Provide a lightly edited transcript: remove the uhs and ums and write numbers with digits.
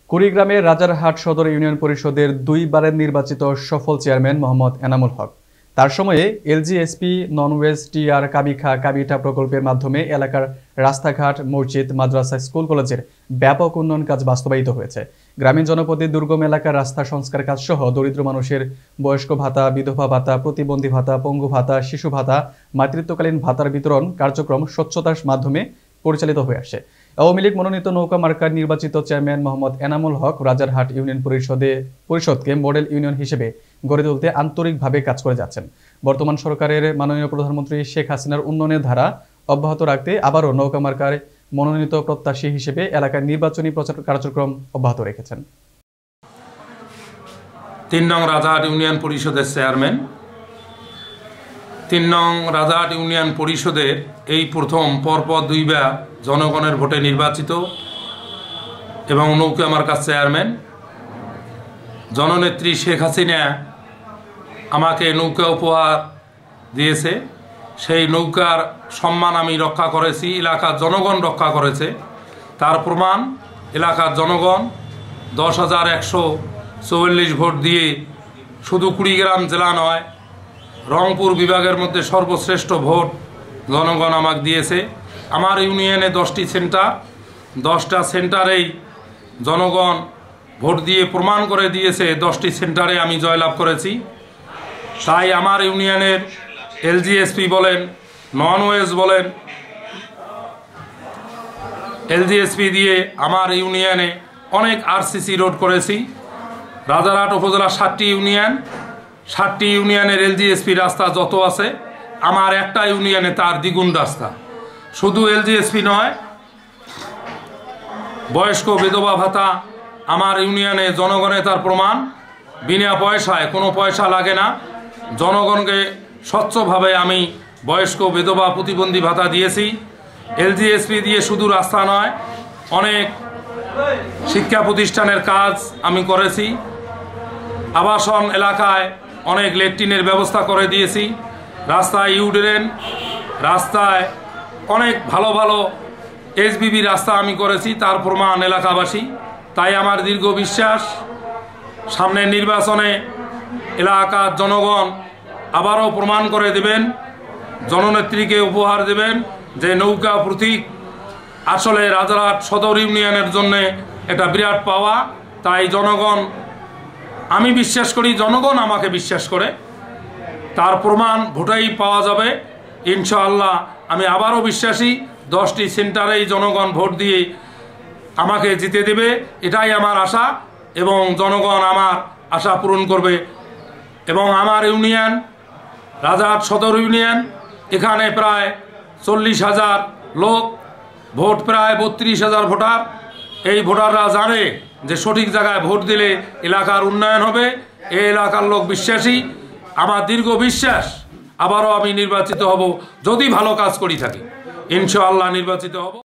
কুড়িগ্রামের রাজারহাট সদর ইউনিয়ন পরিষদের দুইবারের নির্বাচিত সফল চেয়ারম্যান মোহাম্মদ এনামুল হক তার সময়ে এলজিএসপি ননওয়েজ টিআর কাবিখা কাবিটা প্রকল্পের মাধ্যমে এলাকার রাস্তাঘাট মসজিদ মাদ্রাসা স্কুল কলেজের ব্যাপক উন্নয়ন কাজ বাস্তবায়িত হয়েছে। গ্রামীণ জনপদে দুর্গম এলাকার রাস্তা সংস্কার কাজ সহ দরিদ্র মানুষের বয়স্ক ভাতা, বিধবা ভাতা, প্রতিবন্ধী ভাতা, পঙ্গু ভাতা, শিশু ভাতা, মাতৃত্বকালীন ভাতার বিতরণ কার্যক্রম স্বচ্ছতার মাধ্যমে পরিচালিত হয়ে আসে। আওয়ামী লীগ মনোনীত নৌকা মার্কার নির্বাচিত চেয়ারম্যান মোহাম্মদ এনামুল হক রাজারহাট ইউনিয়ন পরিষদকে মডেল ইউনিয়ন হিসেবে গড়ে তুলতে আন্তরিকভাবে কাজ করে যাচ্ছেন। বর্তমান সরকারের মাননীয় প্রধানমন্ত্রী শেখ হাসিনার উন্নয়নের ধারা অব্যাহত রাখতে আবারও নৌকা মার্কার মনোনীত প্রত্যাশী হিসেবে এলাকার নির্বাচনী প্রচার কার্যক্রম অব্যাহত রেখেছেন। ৩ নং রাজারহাট ইউনিয়ন পরিষদের চেয়ারম্যান। ৩ নং রাজারহাট ইউনিয়ন পরিষদের এই প্রথম পরপর দুইবার জনগণের ভোটে নির্বাচিত এবং নৌকা মার্কার চেয়ারম্যান। জননেত্রী শেখ হাসিনা আমাকে নৌকা উপহার দিয়েছে, সেই নৌকার সম্মান আমি রক্ষা করেছি, এলাকার জনগণ রক্ষা করেছে। তার প্রমাণ এলাকার জনগণ 10,144 ভোট দিয়ে শুধু কুড়িগ্রাম জেলা নয়, রংপুর বিভাগের মধ্যে সর্বশ্রেষ্ঠ ভোট জনগণ আমাকে দিয়েছে। আমার ইউনিয়নে 10টি সেন্টার, 10টা সেন্টারেই জনগণ ভোট দিয়ে প্রমাণ করে দিয়েছে 10টি সেন্টারে আমি জয়লাভ করেছি। তাই আমার ইউনিয়নের এলজিএসপি বলেন, ননওয়েজ বলেন, এলজিএসপি দিয়ে আমার ইউনিয়নে অনেক আরসিসি রোড করেছি। রাজারহাট উপজেলা 7টি ইউনিয়ন, 7টি ইউনিয়নের এলজিএসপি রাস্তা যত আছে আমার একটা ইউনিয়নে তার দ্বিগুণ রাস্তা। শুধু এলজিএসপি নয়, বয়স্ক বিধবা ভাতা আমার ইউনিয়নে জনগণে তার প্রমাণ, বিনা পয়সায়, কোনো পয়সা লাগে না, জনগণকে স্বচ্ছভাবে আমি বয়স্ক বিধবা প্রতিবন্ধী ভাতা দিয়েছি। এলজিএসপি দিয়ে শুধু রাস্তা নয়, অনেক শিক্ষা প্রতিষ্ঠানের কাজ আমি করেছি। আবাসন এলাকায় অনেক ল্যাট্রিনের ব্যবস্থা করে দিয়েছি। রাস্তায় ইউড্রেন, রাস্তায় অনেক ভালো ভালো এসবিবি রাস্তা আমি করেছি, তার প্রমাণ এলাকাবাসী। তাই আমার দীর্ঘ বিশ্বাস সামনের নির্বাচনে এলাকার জনগণ আবারও প্রমাণ করে দেবেন, জননেত্রীকে উপহার দেবেন যে নৌকা প্রতীক আসলে রাজারহাট সদর ইউনিয়নের জন্য এটা বিরাট পাওয়া। তাই জনগণ, আমি বিশ্বাস করি জনগণ আমাকে বিশ্বাস করে, তার প্রমাণ ভোটেই পাওয়া যাবে ইনশাআল্লাহ। আমি আবারও বিশ্বাসী 10টি সেন্টারেই জনগণ ভোট দিয়ে আমাকে জিতে দেবে, এটাই আমার আশা এবং জনগণ আমার আশা পূরণ করবে। এবং আমার ইউনিয়ন রাজারহাট সদর ইউনিয়ন, এখানে প্রায় 40,000 লোক, ভোট প্রায় 32,000 ভোটার। এই ভোটাররা জানে যে সঠিক জায়গায় ভোট দিলে এলাকার উন্নয়ন হবে। এই এলাকার লোক বিশ্বাসী, আমার দীর্ঘ বিশ্বাস আবারও আমি নির্বাচিত হব, যদি ভালো কাজ করি থাকি ইনশাআল্লাহ নির্বাচিত হব।